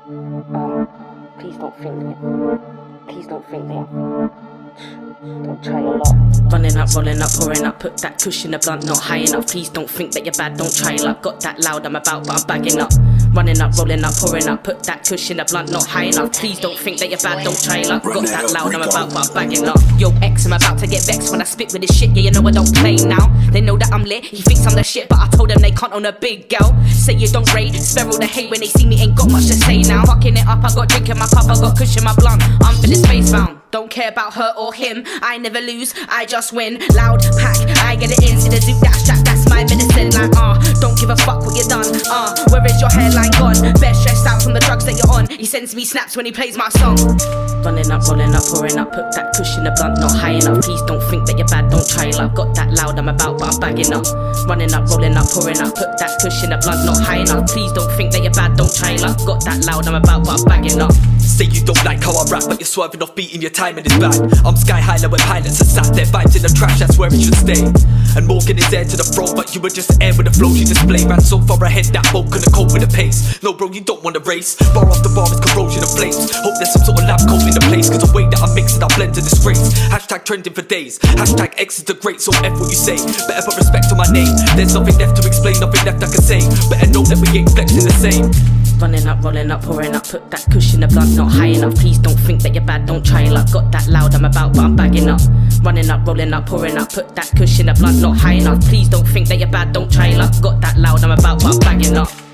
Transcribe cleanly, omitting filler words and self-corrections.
Please don't think that. Please don't think that. Don't try a lot. Running up, rolling up, pouring up, put that cushion, the blunt not high enough. Please don't think that you're bad, don't try your luck. Got that loud, I'm about, but I'm bagging up. Running up, rolling up, pouring up, put that cushion, the blunt not high enough. Please don't think that you're bad, don't try your luck. Got that loud, I'm about, but I'm bagging up. Yo, X, I'm about to get vexed when I spit with this shit. Yeah, you know I don't play now. They know that I'm lit, he thinks I'm the shit, but I told them they can't own a big girl. Say you don't rate, spare all the hate when they see me, ain't got much to say now. Fucking it up, I got drink in my cup, I got cushion my blunt. I'm for this face bound. Don't care about her or him, I never lose, I just win. Loud pack, I get it in, see the zoot that strap, that's my medicine. Like don't give a fuck what you done, where is your hairline gone? Best stressed out from the drugs that you're on. He sends me snaps when he plays my song. Running up, rolling up, pouring up, put that cushion, the blunt not high enough. Please don't think that you're bad, don't try your luck. Got that loud, I'm about, but I'm bagging up. Running up, rolling up, pouring up, put that cushion, the blunt not high enough. Please don't think that you're bad, don't try your luck. Got that loud, I'm about, but I'm bagging up. Say you don't like how I rap, but you're swerving off beating your time in his bag. I'm sky high low when pilots are sat there, vibes in the trash, that's where it should stay. And Morgan is there to the throne, but you were just air with the flows you display. Ran so far ahead that boat couldn't cope with the pace. No bro, you don't wanna race. Bar after bar is corrosion of flames. Hope there's some sort of lab coat in the place, cause the way that I mix it I blend to disgrace. Hashtag trending for days, hashtag X is the great, so F what you say. Better put respect on my name. There's nothing left to explain, nothing left I can say. Better know that we ain't flexing the same. Running up, rolling up, pouring up, put that cushion, the blunt not high enough. Please don't think that you're bad, don't try your luck. Got that loud, I'm about, but I'm bagging up. Running up, rolling up, pouring up, put that cushion, the blunt not high enough. Please don't think that you're bad, don't try your luck. Got that loud, I'm about, but I'm bagging up.